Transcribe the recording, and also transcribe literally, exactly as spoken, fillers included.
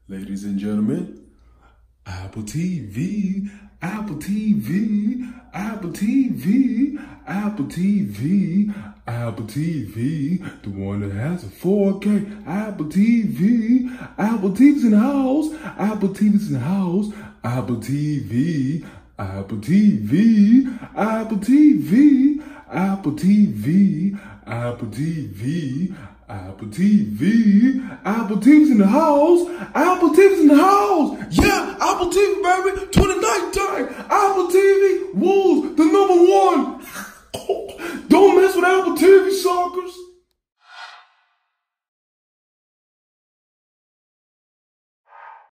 Ladies and gentlemen, Apple T V, Apple T V, Apple T V, Apple T V, Apple T V, the one that has a four K, Apple T V, Apple T V's in the house, Apple T V's in the house, Apple T V, Apple T V, Apple T V, Apple T V, Apple T V, Apple T V, Apple T V's in the house, Apple T V's in the house, yeah, Apple T V, baby, twenty nineteen,